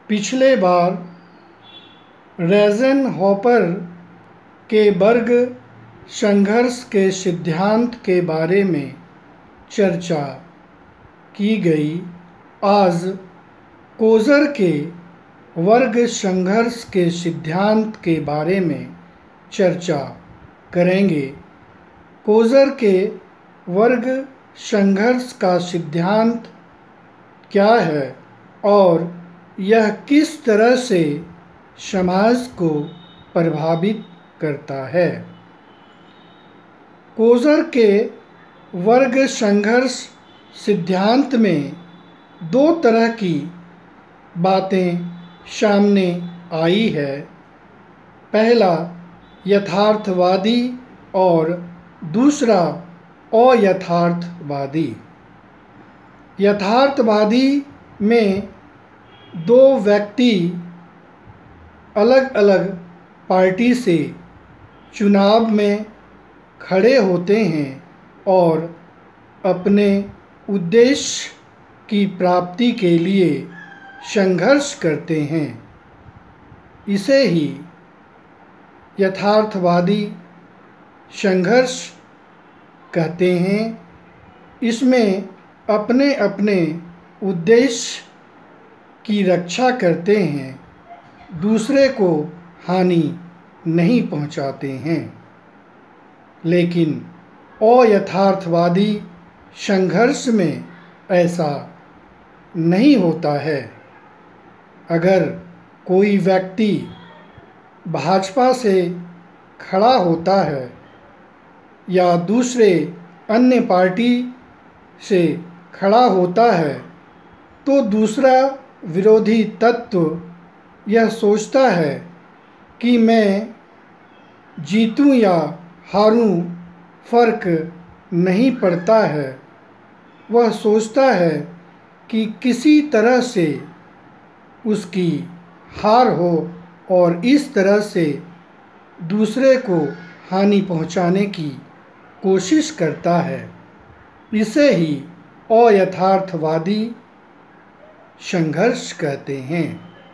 पिछले बार रोज़नहोफर के वर्ग संघर्ष के सिद्धांत के बारे में चर्चा की गई। आज कोज़र के वर्ग संघर्ष के सिद्धांत के बारे में चर्चा करेंगे। कोज़र के वर्ग संघर्ष का सिद्धांत क्या है और यह किस तरह से समाज को प्रभावित करता है। कोज़र के वर्ग संघर्ष सिद्धांत में दो तरह की बातें सामने आई है। पहला यथार्थवादी और दूसरा अयथार्थवादी। यथार्थवादी में दो व्यक्ति अलग अलग पार्टी से चुनाव में खड़े होते हैं और अपने उद्देश्य की प्राप्ति के लिए संघर्ष करते हैं। इसे ही यथार्थवादी संघर्ष कहते हैं। इसमें अपने अपने उद्देश्य की रक्षा करते हैं, दूसरे को हानि नहीं पहुंचाते हैं। लेकिन अयथार्थवादी संघर्ष में ऐसा नहीं होता है। अगर कोई व्यक्ति भाजपा से खड़ा होता है या दूसरे अन्य पार्टी से खड़ा होता है तो दूसरा विरोधी तत्व यह सोचता है कि मैं जीतूं या हारूं फर्क नहीं पड़ता है। वह सोचता है कि किसी तरह से उसकी हार हो और इस तरह से दूसरे को हानि पहुंचाने की कोशिश करता है। इसे ही अयथार्थवादी संघर्ष कहते हैं।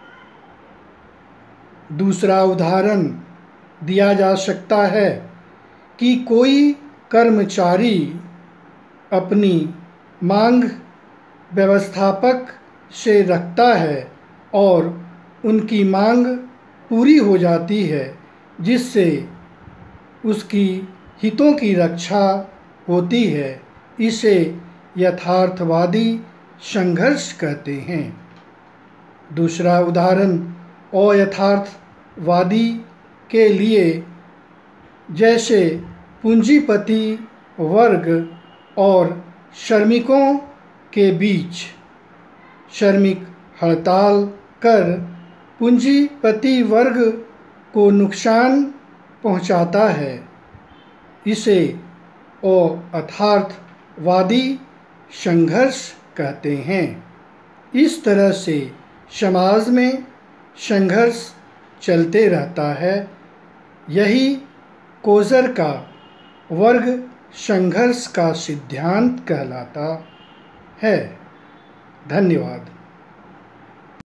दूसरा उदाहरण दिया जा सकता है कि कोई कर्मचारी अपनी मांग व्यवस्थापक से रखता है और उनकी मांग पूरी हो जाती है, जिससे उसकी हितों की रक्षा होती है। इसे यथार्थवादी संघर्ष कहते हैं। दूसरा उदाहरण अयथार्थवादी के लिए जैसे पूंजीपति वर्ग और श्रमिकों के बीच श्रमिक हड़ताल कर पूंजीपति वर्ग को नुकसान पहुंचाता है। इसे अयथार्थवादी संघर्ष कहते हैं। इस तरह से समाज में संघर्ष चलते रहता है। यही कोज़र का वर्ग संघर्ष का सिद्धांत कहलाता है। धन्यवाद।